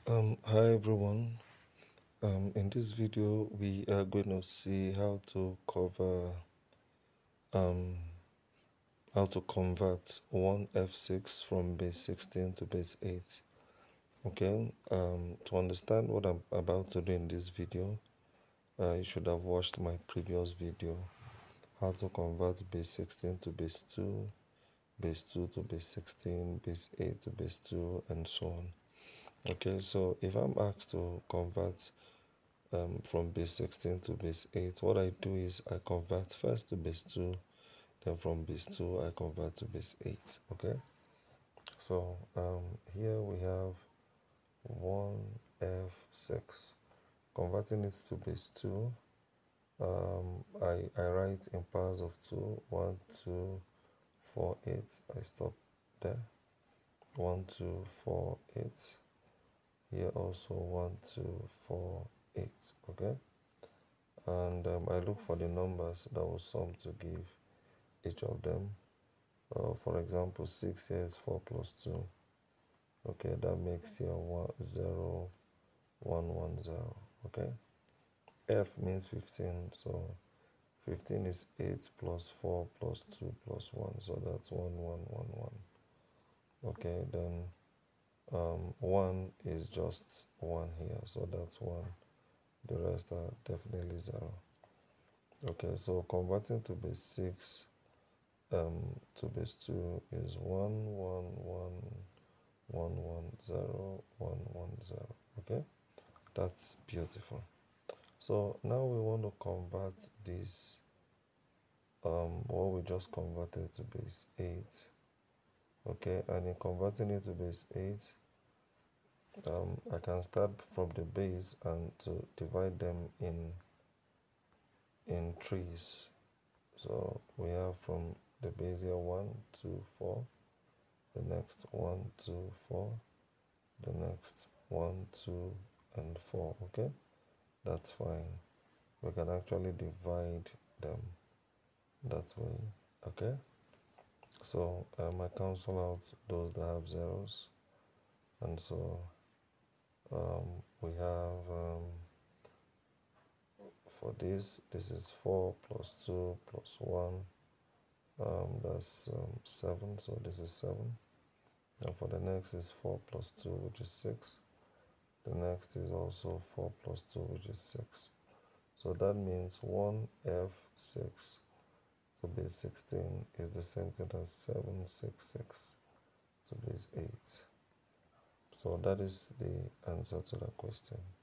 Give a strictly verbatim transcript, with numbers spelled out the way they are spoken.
Um, hi everyone. Um, in this video, we are going to see how to cover, um, how to convert one F six from base sixteen to base eight. Okay. Um, to understand what I'm about to do in this video, uh, you should have watched my previous video, how to convert base sixteen to base two, base two to base sixteen, base eight to base two, and so on. Okay. So if I'm asked to convert Um, from base sixteen to base eight, what I do is I convert first to base two, then from base two I convert to base eight. Okay, so um, here we have one F six. Converting it to base two, um, I, I write in powers of two, one, two, four, eight. I stop there. one, two, four, eight. Here also one, two, four, eight. Okay, and um, I look for the numbers that will sum to give each of them. Uh, for example, six here is four plus two. Okay, that makes here one, zero, one, one, zero. Okay, F means fifteen, so fifteen is eight plus four plus two plus one, so that's one, one, one, one. Okay, then um, one is just one here, so that's one. The rest are definitely zero. Okay, so converting to base six um, to base two is one, one, one, one, one, zero, one, one, zero. Okay, that's beautiful. So now we want to convert this, um, what we just converted to base eight. Okay, and in converting it to base eight, um, I can start from the base and to divide them in in trees. So we have from the base here one, two, four. The next one, two, four. The next one, two, and four. Okay, that's fine. We can actually divide them that way. Okay, so um, I cancel out those that have zeros, and so um, we have um, for this, this is four plus two plus one. Um, that's um, seven, so this is seven. And for the next is four plus two, which is six. The next is also four plus two, which is six. So that means one F six to base sixteen is the same thing as seven sixty-six to base eight. So that is the answer to that question.